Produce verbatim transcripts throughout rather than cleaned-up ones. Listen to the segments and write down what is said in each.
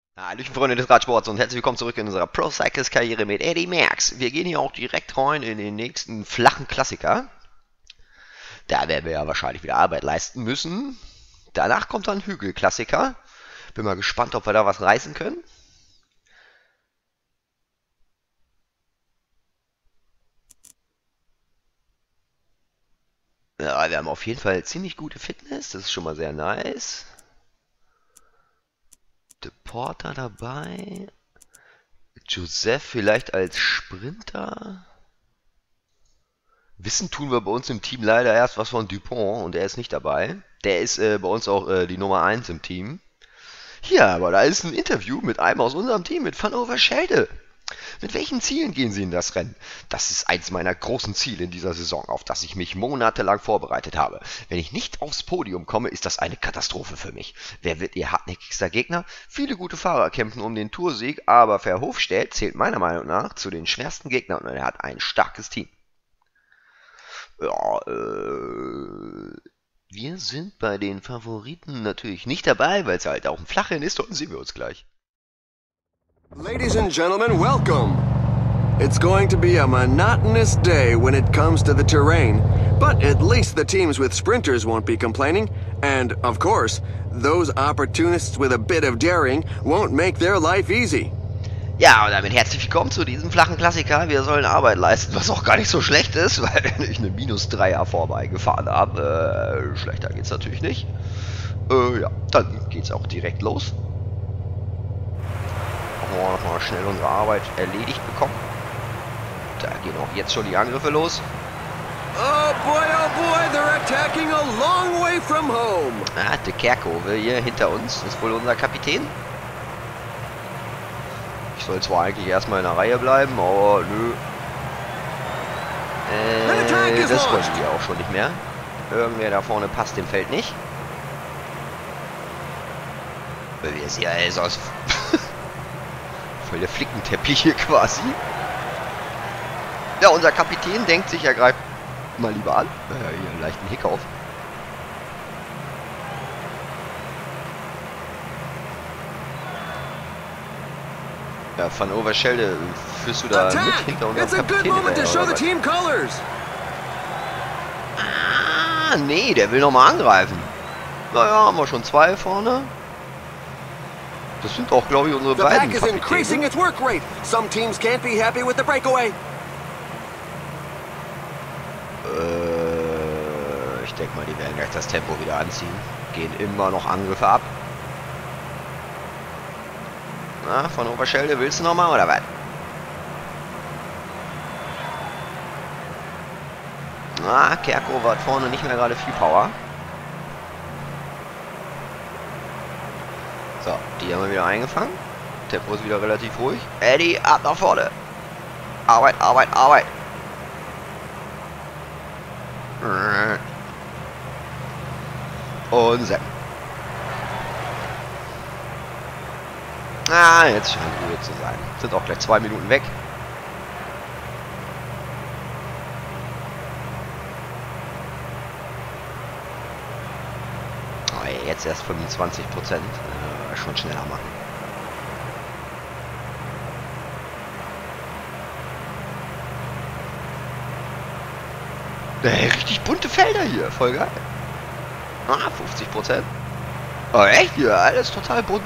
Hallöchen Freunde des Radsports und herzlich willkommen zurück in unserer Pro Cyclist Karriere mit Eddie Merckx. Wir gehen hier auch direkt rein in den nächsten flachen Klassiker. Da werden wir ja wahrscheinlich wieder Arbeit leisten müssen. Danach kommt dann Hügelklassiker. Bin mal gespannt, ob wir da was reißen können. Ja, wir haben auf jeden Fall ziemlich gute Fitness. Das ist schon mal sehr nice. De Porter dabei. Joseph vielleicht als Sprinter. Wissen tun wir bei uns im Team leider erst was von Dupont und er ist nicht dabei. Der ist äh, bei uns auch äh, die Nummer eins im Team. Hier, aber da ist ein Interview mit einem aus unserem Team, mit Van Overschelde. Mit welchen Zielen gehen Sie in das Rennen? Das ist eins meiner großen Ziele in dieser Saison, auf das ich mich monatelang vorbereitet habe. Wenn ich nicht aufs Podium komme, ist das eine Katastrophe für mich. Wer wird Ihr hartnäckigster Gegner? Viele gute Fahrer kämpfen um den Toursieg, aber Verhofstadt zählt meiner Meinung nach zu den schwersten Gegnern und er hat ein starkes Team. Ja, äh, wir sind bei den Favoriten natürlich nicht dabei, weil es halt auch ein Flachrennen ist und sehen wir uns gleich. Ladies and gentlemen, welcome. It's going to be a monotonous day when it comes to the terrain, but at least the teams with sprinters won't be complaining, and, of course, those opportunists with a bit of daring won't make their life easy. Ja, und damit herzlich willkommen zu diesem flachen Klassiker. Wir sollen Arbeit leisten, was auch gar nicht so schlecht ist, weil ich eine minus dreier vorbeigefahren habe. Äh, schlechter geht's natürlich nicht. Äh, ja, dann geht's auch direkt los. Machen wir nochmal schnell unsere Arbeit erledigt bekommen. Da gehen auch jetzt schon die Angriffe los. Oh boy, oh boy, they're attacking a long way from home. Ah, De Kerkhove hier hinter uns, ist wohl unser Kapitän. Ich soll zwar eigentlich erstmal in der Reihe bleiben, aber nö. Äh, das wollen wir auch schon nicht mehr. Irgendwer da vorne passt dem Feld nicht. Weil wir sehen ja alles aus. Voll der Flickenteppich hier quasi. Ja, unser Kapitän denkt sich, er greift mal lieber an. Äh, hier einen leichten Hick auf. Ja, Van Overschelde, führst du da Attack! mit hinter unserem It's a good Kapitän? moment to hinterher, show oder the was? team colors. Ah, nee, der will nochmal angreifen. Naja, haben wir schon zwei vorne. Das sind auch, glaube ich, unsere The beiden pack is increasing Kapitäne. its work rate. Some teams can't be happy with the breakaway. Äh, ich denke mal, die werden gleich das Tempo wieder anziehen. Gehen immer noch Angriffe ab. Na, von Oberschelde, willst du nochmal oder was? Na, Kerkhoff hat vorne nicht mehr gerade viel Power. So, die haben wir wieder eingefangen. Tempo ist wieder relativ ruhig. Eddie, ab nach vorne. Arbeit, Arbeit, Arbeit. Und Sepp. Ah, jetzt scheint Ruhe zu sein. Sind auch gleich zwei Minuten weg. Oh, jetzt erst fünfundzwanzig Prozent. Äh, schon schneller machen. Äh, richtig bunte Felder hier. Voll geil. Ah, fünfzig Prozent. Oh, echt? Hier, alles total bunt.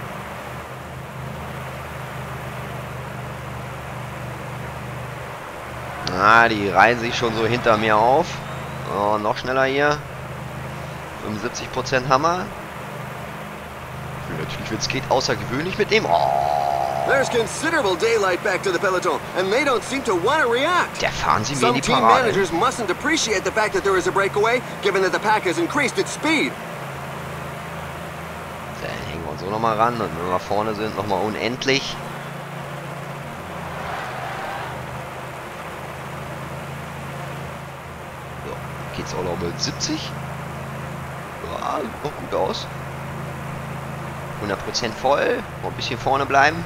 Ah, die reihen sich schon so hinter mir auf. Oh, noch schneller hier. fünfundsiebzig Prozent Hammer. Natürlich, wenn es geht, außergewöhnlich mit dem. Oh. There's considerable daylight back to the peloton, and they don't seem to want to react. Der fahren sie mir in Some die team Parade. managers mustn't appreciate the fact that there is a breakaway, given that the pack has increased its speed. Dann hängen wir uns so nochmal ran und wenn wir vorne sind, nochmal unendlich. So, geht's auch noch mit siebzig. Ja, sieht noch gut aus. hundert Prozent voll. Noch ein bisschen vorne bleiben.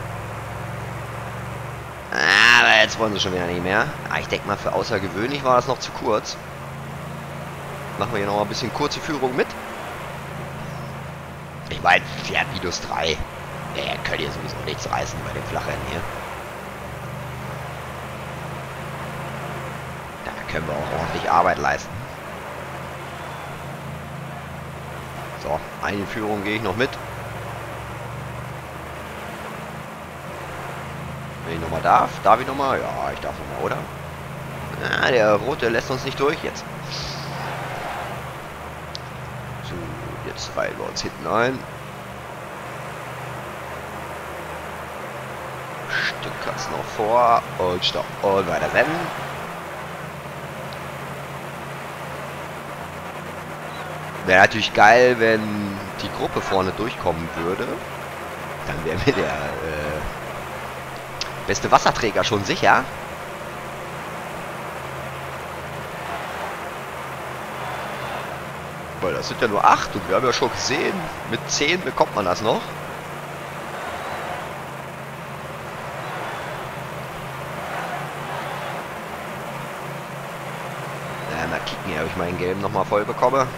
Aber jetzt wollen sie schon wieder nicht mehr. Ah, ich denke mal, für außergewöhnlich war das noch zu kurz. Machen wir hier noch mal ein bisschen kurze Führung mit. Ich meine, der hat minus drei. Er könnte ja sowieso nichts reißen bei dem Flachrennen hier. Da können wir auch ordentlich Arbeit leisten. So, eine Führung gehe ich noch mit. Wenn ich nochmal darf. Darf ich nochmal? Ja, ich darf nochmal, oder? Ah, der Rote lässt uns nicht durch jetzt. So, jetzt reihen wir uns hinten ein. Stückkatz noch vor und stopp und weiter rennen. Wäre natürlich geil, wenn die Gruppe vorne durchkommen würde. Dann wäre mir der äh, beste Wasserträger schon sicher. Weil das sind ja nur acht und wir haben ja schon gesehen, mit zehn bekommt man das noch. Ja, mal kicken, ob ich meinen gelben nochmal voll bekomme.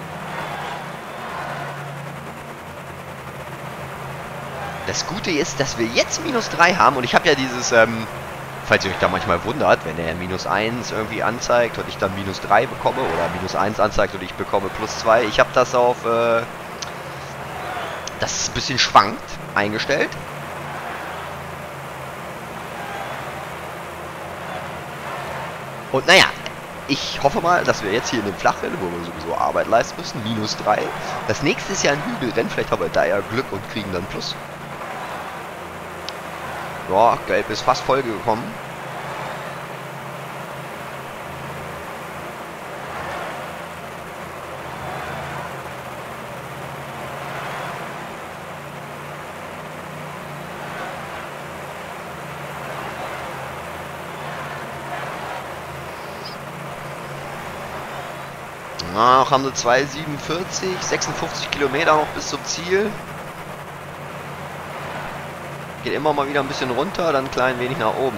Das Gute ist, dass wir jetzt minus drei haben und ich habe ja dieses, ähm, falls ihr euch da manchmal wundert, wenn er minus eins irgendwie anzeigt und ich dann minus drei bekomme oder minus eins anzeigt und ich bekomme plus zwei. Ich habe das auf, äh, das ist ein bisschen schwankt eingestellt. Und naja, ich hoffe mal, dass wir jetzt hier in dem Flachrennen, wo wir sowieso Arbeit leisten müssen, minus drei. Das nächste ist ja ein Hügelrennen, vielleicht haben wir da ja Glück und kriegen dann Plus. Ja, gelb ist fast voll gekommen. Ach, haben sie zwei siebenundvierzig, sechsundfünfzig Kilometer noch bis zum Ziel. Geht immer mal wieder ein bisschen runter, dann ein klein wenig nach oben.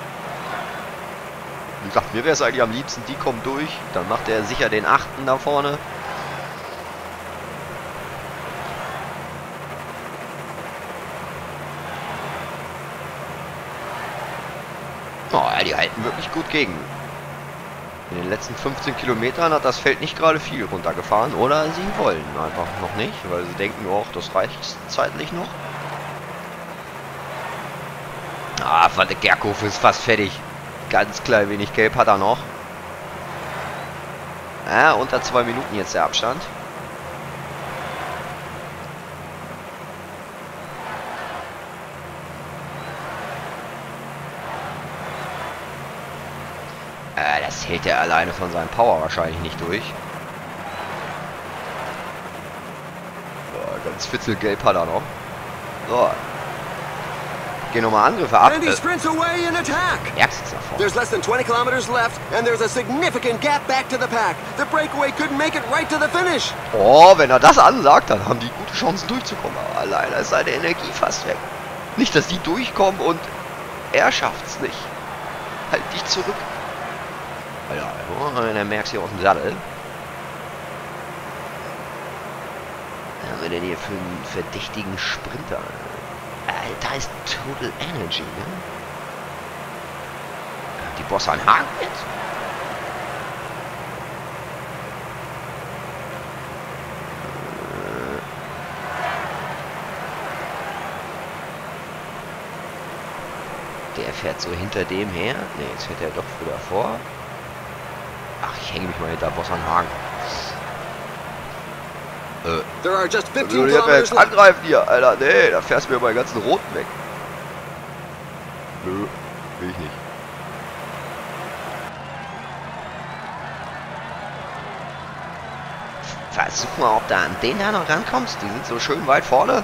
Wie gesagt, mir wäre es eigentlich am liebsten, die kommen durch. Dann macht er sicher den achten da vorne. Oh, ja, die halten wirklich gut gegen. In den letzten fünfzehn Kilometern hat das Feld nicht gerade viel runtergefahren. Oder sie wollen einfach noch nicht, weil sie denken, oh, das reicht zeitlich noch. Ah, Van de Kerkhoff ist fast fertig. Ganz klein wenig gelb hat er noch. Ja, unter zwei Minuten jetzt der Abstand. Äh, das hält er alleine von seinem Power wahrscheinlich nicht durch. So, ganz fitzelgelb hat er noch. So. Gehen nochmal Angriffe ab. And he sprints away in attack. Merkst du es davon? There's less than twenty kilometers left, and there's a significant gap back to the pack. The breakaway could make it right to the finish. Oh, wenn er das ansagt, dann haben die gute Chancen durchzukommen. Aber leider ist seine Energie fast weg. Nicht, dass die durchkommen und er schafft's nicht. Halt dich zurück. Ja, oh, der merkt hier aus dem Sattel. Was haben wir denn hier für einen verdächtigen Sprinter? Äh, da ist Total Energy, ne? Die Bosse an Haken jetzt? Der fährt so hinter dem her. Ne, jetzt fährt er doch wieder vor. Ach, ich hänge mich mal hinter Boss an Haken. Äh. There are just fifteen Soll ich kilometers jetzt left. angreifen hier, Alter? Nee, da fährst du mir meinen ganzen Roten weg. Nö, will ich nicht. Versuch mal, ob du an den da noch rankommst. Die sind so schön weit vorne.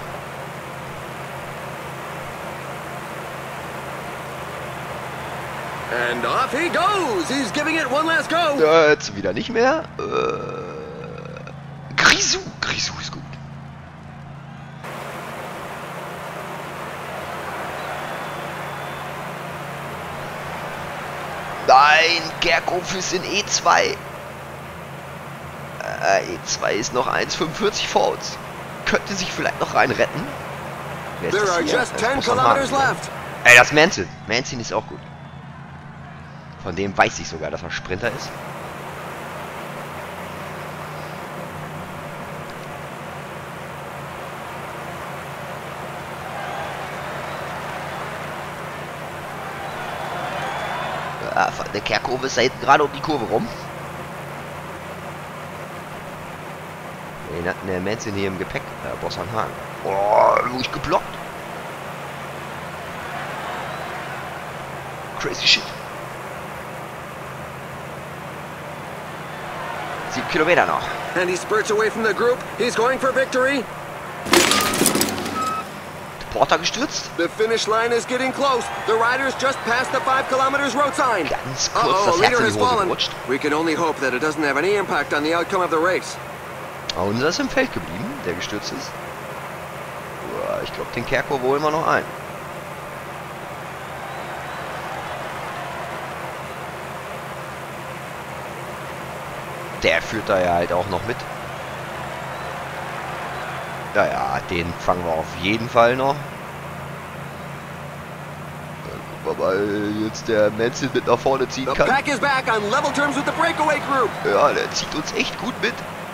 And off he goes. He's giving it one last go. Ja, jetzt wieder nicht mehr. Äh, Grisou. Grisou ist gut. Nein, Kerkhoff ist in E zwei. Äh, E zwei ist noch eins fünfundvierzig vor uns. Könnte sich vielleicht noch rein retten. Wer ist There das are hier? just Das ten muss man kilometers haben, ne? left. Ey, das ist Manson. Manson ist auch gut. Von dem weiß ich sogar, dass er Sprinter ist. Ja, der Kerkhof ist da hinten gerade um die Kurve rum. Den hatten der Manson hier im Gepäck. Der Boss an Hagen. Oh, ruhig geblockt. Crazy shit. Sieben Kilometer noch. And he spurts away from the group. He's going for victory. Porter gestürzt. The finish line is getting close. The riders just passed the five kilometers road sign. Ganz kurz Uh-oh, das a Herz leader in has die Hose fallen. gerutscht. We can only hope that it doesn't have any impact on the outcome of the race. Aber unser ist im Feld geblieben, der gestürzt ist. Uah, ich glaube, den Kerkhof holen wir noch ein. Der führt da ja halt auch noch mit. Naja, den fangen wir auf jeden Fall noch. Dann gucken wir mal, jetzt der Manson mit nach vorne ziehen The kann. pack is back on level terms with the breakaway group. Ja, der zieht uns echt gut mit.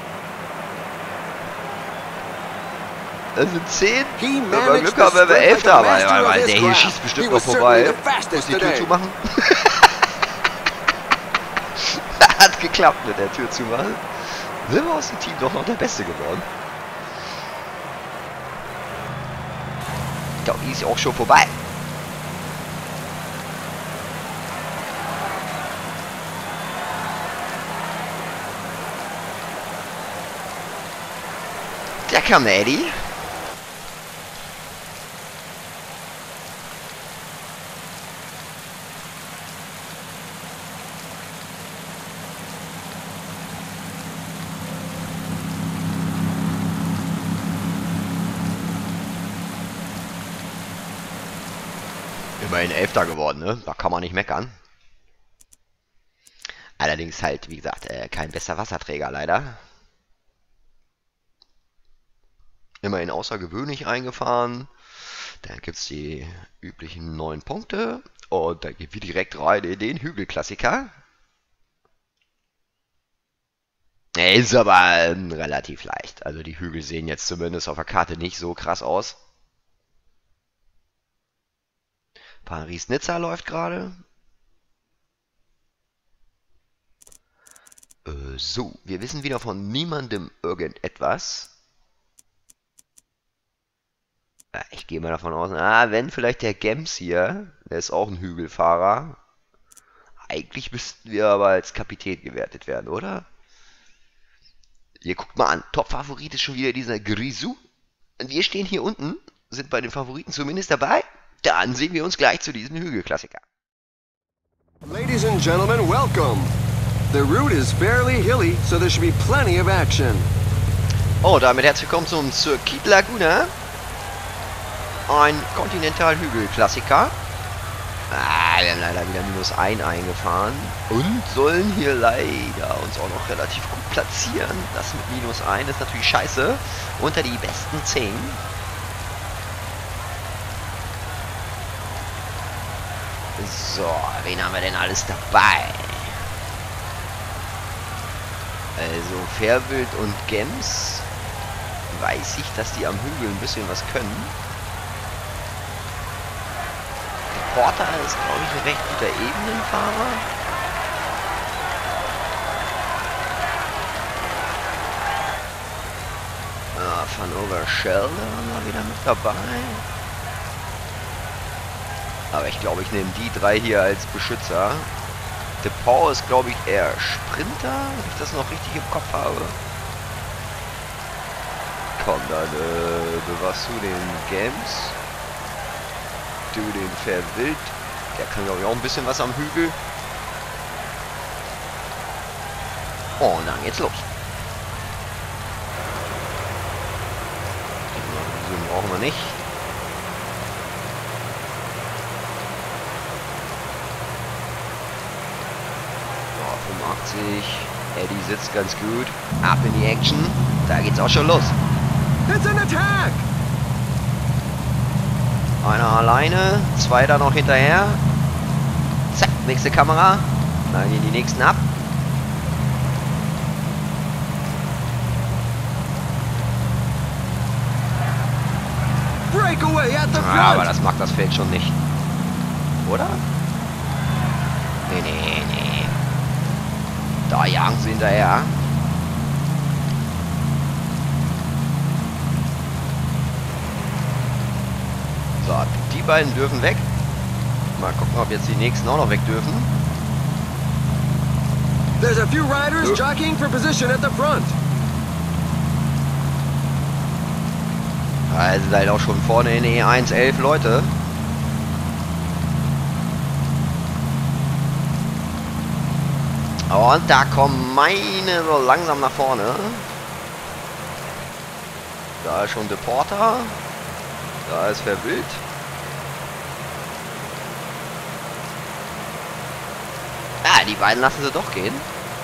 Das sind zehn. He Wenn wir managed Glück the haben, wenn wir sprint Elfter like a haben. master Weil, of weil his der hier craft. schießt bestimmt He noch was certainly vorbei. the fastest Muss die Tür today. zumachen. Hat geklappt mit der Tür zumachen. Sind wir aus dem Team doch noch der Beste geworden. Ich glaube, die ist ja auch schon vorbei. Da kam der Eddie. Immerhin Elfter geworden, ne? Da kann man nicht meckern. Allerdings halt, wie gesagt, äh, kein bester Wasserträger leider. Immerhin außergewöhnlich eingefahren. Dann gibt es die üblichen neun Punkte. Und dann gehen wir direkt rein in den Hügelklassiker. Er ist aber ähm, relativ leicht. Also die Hügel sehen jetzt zumindest auf der Karte nicht so krass aus. Paris-Nizza läuft gerade. Äh, so, wir wissen wieder von niemandem irgendetwas. Ja, ich gehe mal davon aus, ah, wenn vielleicht der Gems hier, der ist auch ein Hügelfahrer. Eigentlich müssten wir aber als Kapitän gewertet werden, oder? Hier, guckt mal an, Top-Favorit ist schon wieder dieser Grisou. Und wir stehen hier unten, sind bei den Favoriten zumindest dabei. Dann sehen wir uns gleich zu diesem Hügelklassiker. Ladies and gentlemen, welcome. The route is fairly hilly, so there should be plenty of action. Oh, damit herzlich willkommen zum Circuit Laguna. Ein Continental-Hügelklassiker. Ah, wir haben leider wieder minus ein eingefahren. Und sollen hier leider uns auch noch relativ gut platzieren. Das mit minus ein ist natürlich scheiße. Unter die besten zehn. So, wen haben wir denn alles dabei? Also Fairwild und Gems. Weiß ich, dass die am Hügel ein bisschen was können. Der Porter ist, glaube ich, ein recht guter Ebenenfahrer. Ah, Van Overshelder haben wir wieder mit dabei. Aber ich glaube, ich nehme die drei hier als Beschützer. De Paul ist, glaube ich, eher Sprinter, wenn ich das noch richtig im Kopf habe. Komm, dann äh, bewahrst du den Gems. Du den Verwild. Der kann, glaube ich, auch ein bisschen was am Hügel. Oh, und dann geht's los. Den brauchen wir nicht. fünfundachtzig. Eddie sitzt ganz gut. Ab in die Action. Da geht's auch schon los. It's an attack! Einer alleine, zwei da noch hinterher. Zack, nächste Kamera. Dann gehen die nächsten ab. Breakaway at the Ja, aber front. das macht das Feld schon nicht. Oder? Nee, nee, nee. Da jagen sie hinterher. So, die beiden dürfen weg. Mal gucken, ob jetzt die nächsten auch noch weg dürfen. There's a few riders Yep. jockeying for position at the front. Da sind halt auch schon vorne in E eins elf Leute. Und da kommen meine so langsam nach vorne. Da ist schon Deporter. Da ist Verwild. Ah, die beiden lassen sie doch gehen.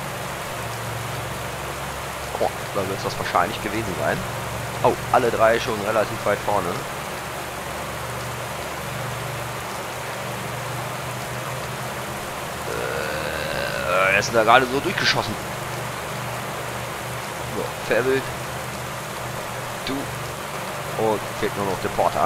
Oh, da wird es das wahrscheinlich gewesen sein. Oh, alle drei schon relativ weit vorne. Äh, er ist da gerade so durchgeschossen. So, Verwild. Du. Und fehlt nur noch Deporter.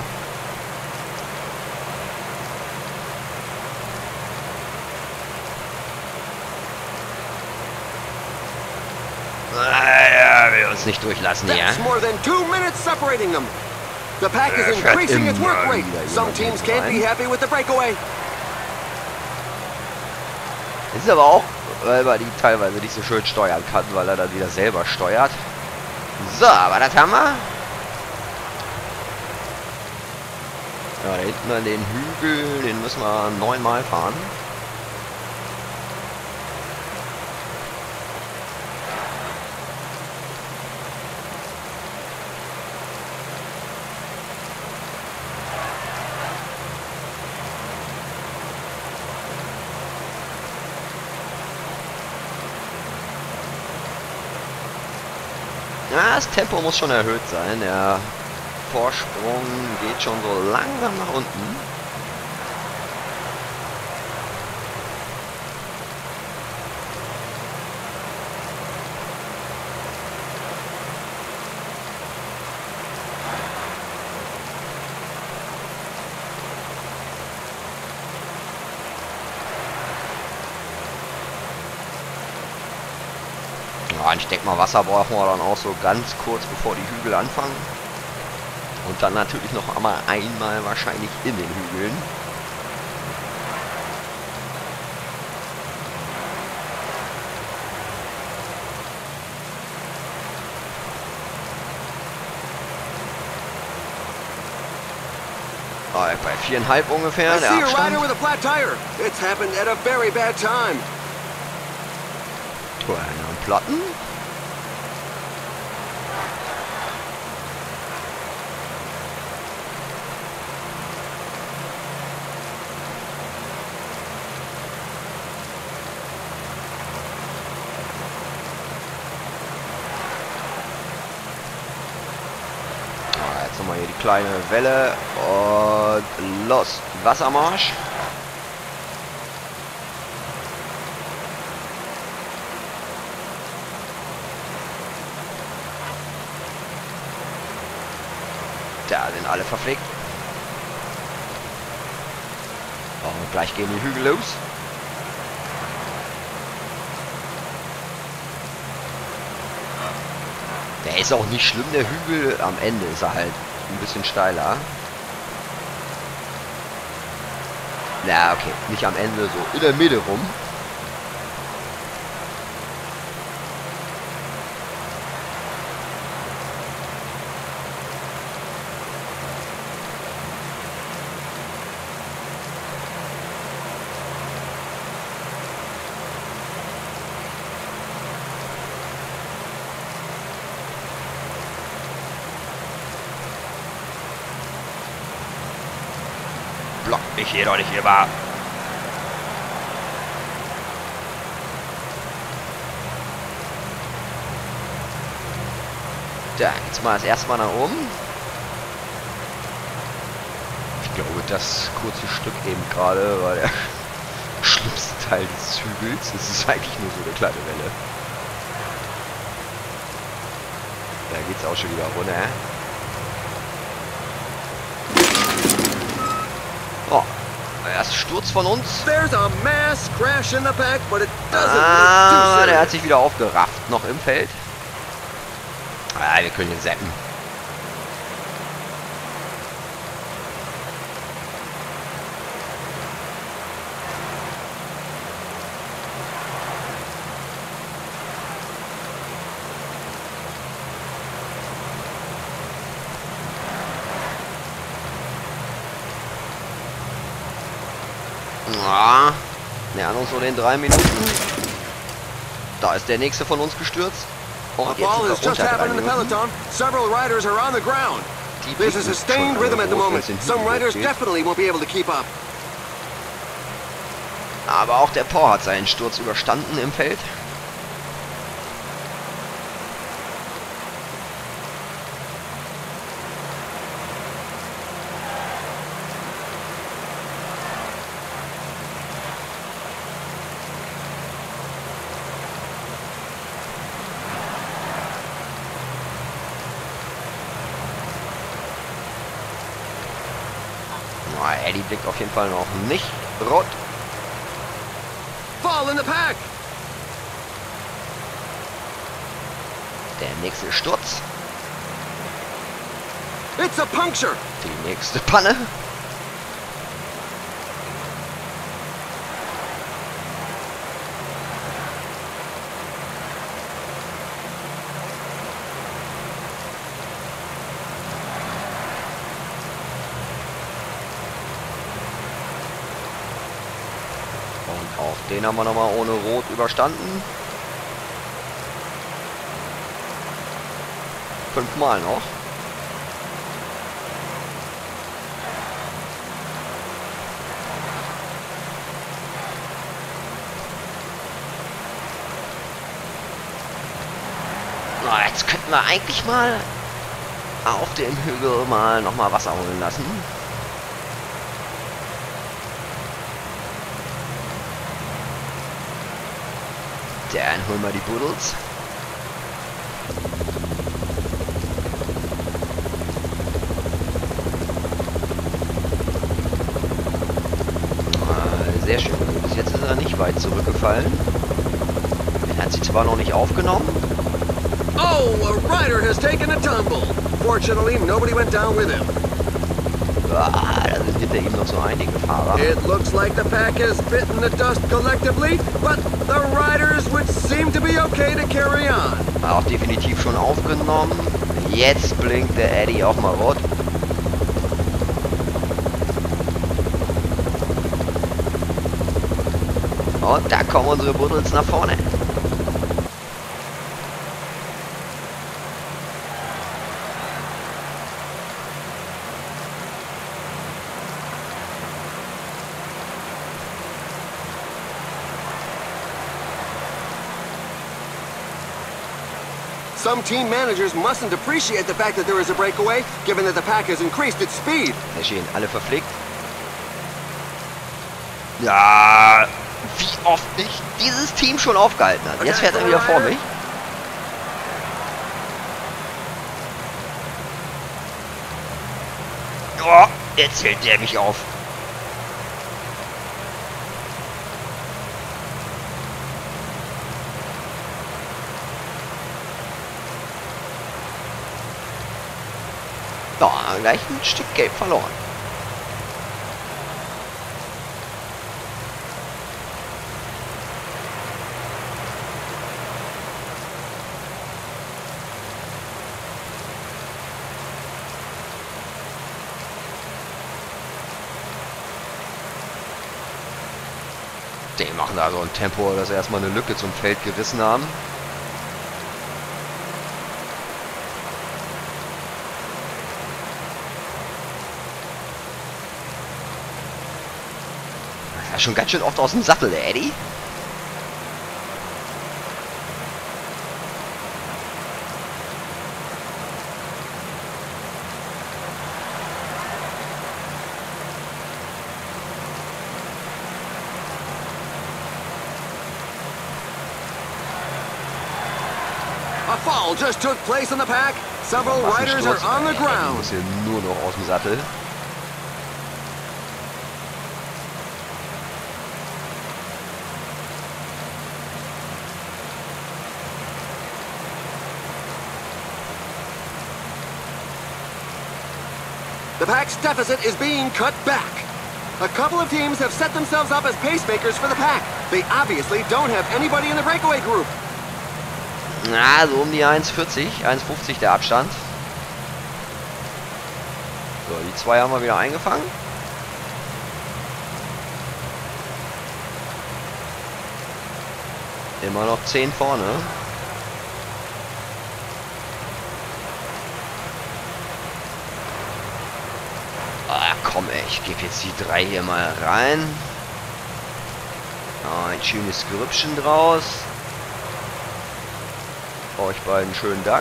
Naja, wir uns nicht durchlassen hier. That's more than two minutes separating them. The pack is Äh, fährt increasing its work immer rate. wieder Some jemand teams hinten can't be rein. happy with the breakaway. Das ist aber auch, weil man die teilweise nicht so schön steuern kann, weil er dann wieder selber steuert. So, aber das haben wir. Ja, da hinten an den Hügel, den müssen wir neunmal fahren. Ja, das Tempo muss schon erhöht sein. Der Vorsprung geht schon so langsam nach unten. Ja, ich denke mal, Wasser brauchen wir dann auch so ganz kurz bevor die Hügel anfangen. Und dann natürlich noch einmal einmal wahrscheinlich in den Hügeln. Ah, bei viereinhalb ungefähr, I der see a Abstand. rider with a flat tire. It's happened at a very bad time. Einer und Platten. Ah, jetzt nochmal hier die kleine Welle und los, Wassermarsch. Da sind alle verpflegt. Und gleich gehen die Hügel los. Der ist auch nicht schlimm, der Hügel. Am Ende ist er halt ein bisschen steiler. Na, okay. Nicht am Ende, so in der Mitte rum. Block mich hier doch nicht immer. Da, jetzt mal das erste Mal nach oben. glaube, das kurze Stück eben gerade war der schlimmste Teil des Hügels. Das ist eigentlich nur so eine kleine Welle. Da geht's auch schon wieder runter. Oh, der erste Sturz von uns. There's a mass crash in the pack, but it doesn't Ah, look too der hat serious. sich wieder aufgerafft, noch im Feld. Ah, wir können ihn zappen. Ah, nähern uns so den drei Minuten. Da ist der nächste von uns gestürzt. A Und jetzt fall sind has wir just unter drei happened in the Minuten. peloton. Several riders are on the ground. Die There's a blicken sustained schon rhythm alle at the hoch, moment. wenn's den Some Hügel riders hochgeht. definitely won't be able to keep up. Aber auch der Paul hat seinen Sturz überstanden im Feld. Oh, Eddie blickt auf jeden Fall noch nicht rot. Fall in the pack. Der nächste Sturz. It's a puncture. Die nächste Panne. Und auch den haben wir nochmal ohne Rot überstanden. Fünfmal noch. Na, jetzt könnten wir eigentlich mal auf dem Hügel mal nochmal Wasser holen lassen. Dann holen wir die Buddels. Ah, sehr schön. Bis jetzt ist er nicht weit zurückgefallen. Er hat sie zwar noch nicht aufgenommen. Oh, a rider has taken a tumble. Fortunately, nobody went down with him. Ah, da sind hinter ihm noch so einige Fahrer. It looks like the pack has bitten the dust collectively, but the riders would seem to be okay to carry on. Auch definitiv schon aufgenommen. Jetzt blinkt der Eddie auch mal rot. Und da kommen unsere Buddels nach vorne. Some team managers mustn't appreciate the fact that there is a breakaway, given that the pack has increased its speed. Da stehen alle verpflegt. Ja, wie oft nicht dieses Team schon aufgehalten hat. Jetzt fährt er wieder vor mich. Oh, jetzt hält der mich auf. Da, gleich ein Stück Gelb verloren. Die machen da so ein Tempo, dass sie erstmal eine Lücke zum Feld gerissen haben. Ja, schon ganz schön oft aus dem Sattel, der Eddie. A fall just took place in the pack. Several riders are on the Ich ground. muss hier nur noch aus dem Sattel. The pack's deficit is being cut back. A couple of teams have set themselves up as pacemakers for the pack. They obviously don't have anybody in the breakaway group. Na, so um die eins vierzig, eins fünfzig der Abstand. So, die zwei haben wir wieder eingefangen. Immer noch zehn vorne. Ah, komm ey, ich gebe jetzt die drei hier mal rein. Oh, ein schönes Grüppchen draus. Euch beiden schönen Dank.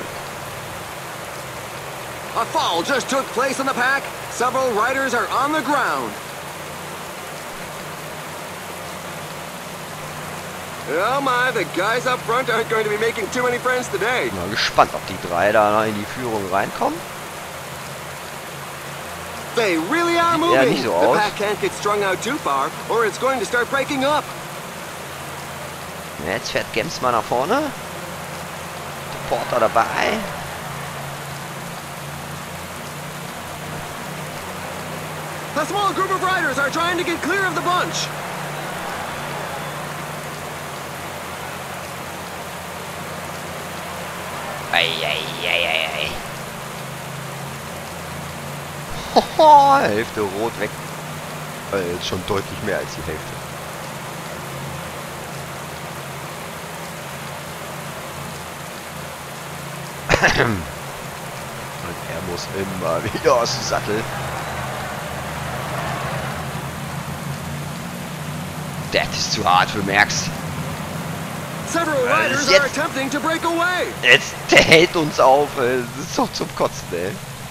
A fall just took place in the pack. Several riders are on the ground. Oh my, the guys up front aren't going to be making too many friends today. Mal gespannt, ob die drei da in die Führung reinkommen. They really are Ja, moving. nicht so The aus. pack can't get strung out too far, or it's going to start breaking up. Jetzt fährt Gems mal nach vorne. Der Porter dabei. A small group of riders are trying to get clear of the bunch. Eieieiei. Hoho, Hälfte rot weg. Äh, jetzt schon deutlich mehr als die Hälfte. Und er muss immer wieder aus dem Sattel. Das ist zu hart für Merckx. Several Uh, riders jetzt- are attempting to break away. Jetzt, der hält uns auf, ey. Das ist doch zum Kotzen, ey.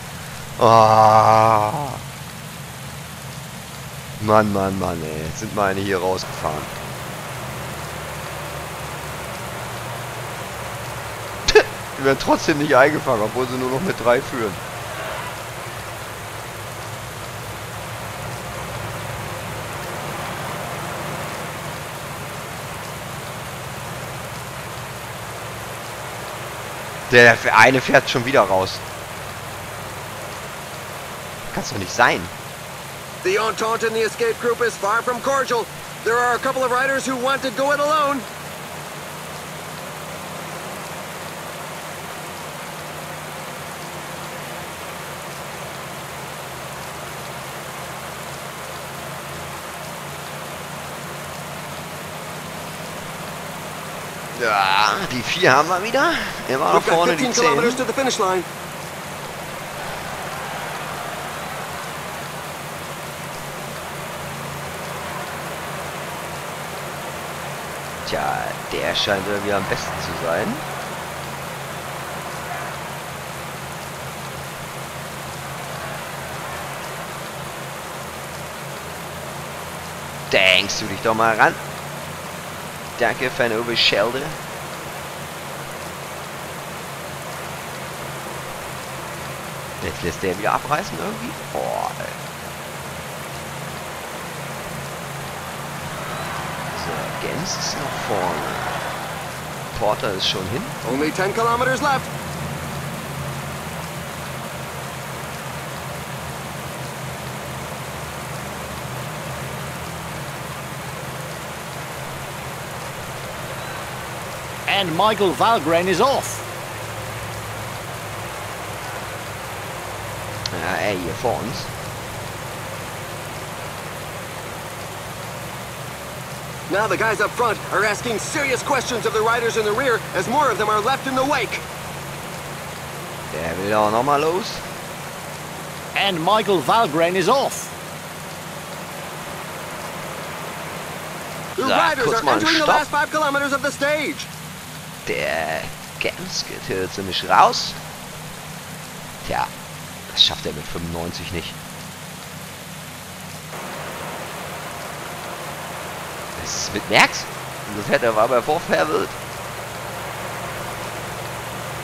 Oh. Mann, Mann, Mann, ey. Jetzt sind meine hier rausgefahren. Die werden trotzdem nicht eingefangen, obwohl sie nur noch mit drei führen. Der eine fährt schon wieder raus. Kann's doch nicht sein. The entente in the escape group is far from cordial. There are a couple of riders who want to go it alone. Ja, die vier haben wir wieder. Immer nach We've got vorne die fifteen kilometers zehn. to the finish line. Tja, der scheint irgendwie am besten zu sein. Denkst du dich doch mal ran. Danke, Van Overschelde. Jetzt lässt der wieder abreißen irgendwie. Boah, ey. So, Gens ist noch vorne. Porter ist schon hin. Only ten kilometers left. And Michael Valgren is off. Ja, er hier vor uns. Now the guys up front are asking serious questions of the riders in the rear as more of them are left in the wake. Der will auch nochmal los. And Michael Valgren is off. The So, riders kurz are mal einen entering the Stopp. last five kilometers of the stage. Der Gens geht hier ziemlich raus. Tja, das schafft er mit fünfundneunzig nicht. Was ist mit Merckx? Das hätte er aber vorfährt.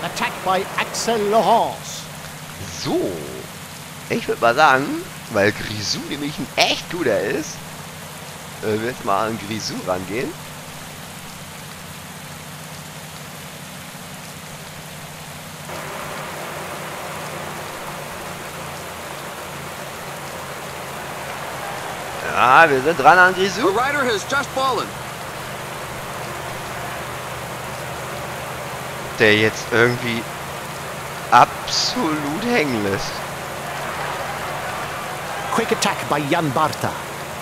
Attack by Axel Laurence. So, ich würde mal sagen, weil Grisou nämlich ein echt guter ist, äh, wir jetzt mal an Grisou rangehen. Ja, wir sind dran an The Grisou. rider has just fallen. Der jetzt irgendwie absolut hängen lässt. Quick attack by Jan Barta.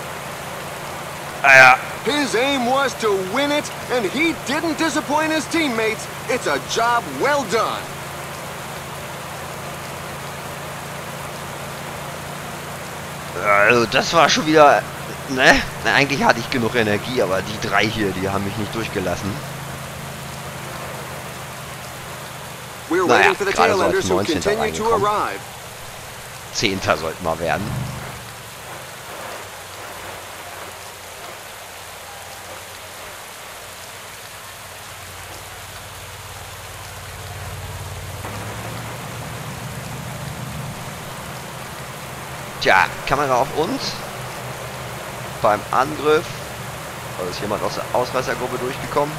Ah ja, His aim was to win it, and he didn't disappoint his teammates. It's a job well done. also das war schon wieder, ne? Na, eigentlich hatte ich genug Energie, aber die drei hier, die haben mich nicht durchgelassen. We're Naja, waiting for the gerade so als tailenders who neunzehnter continue to reingekommen. arrive. Zehnter sollten wir werden. Tja, Kamera auf uns. Beim Angriff. Da ist jemand aus der Ausreißergruppe durchgekommen.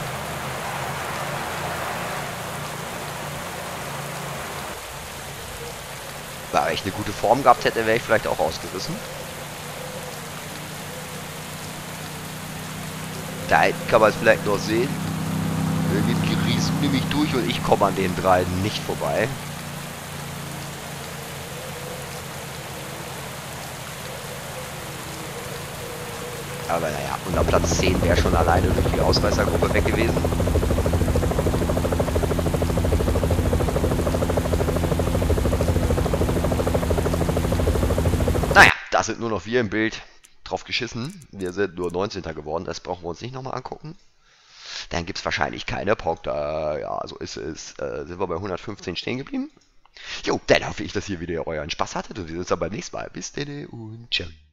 Wenn ich eine gute Form gehabt hätte, wäre ich vielleicht auch ausgerissen. Da hinten kann man es vielleicht noch sehen. Da geht Grisou nämlich durch und ich komme an den dreien nicht vorbei. Aber naja, unter Platz zehn wäre schon alleine durch die Ausreißergruppe weg gewesen. Naja, da sind nur noch wir im Bild. Drauf geschissen. Wir sind nur neunzehnter geworden. Das brauchen wir uns nicht nochmal angucken. Dann gibt es wahrscheinlich keine Punkte. Ja, so ist es. Äh, sind wir bei hundertfünfzehn stehen geblieben. Jo, dann hoffe ich, dass ihr wieder euren Spaß hattet. Und wir sehen uns dann beim nächsten Mal. Bis dann und ciao.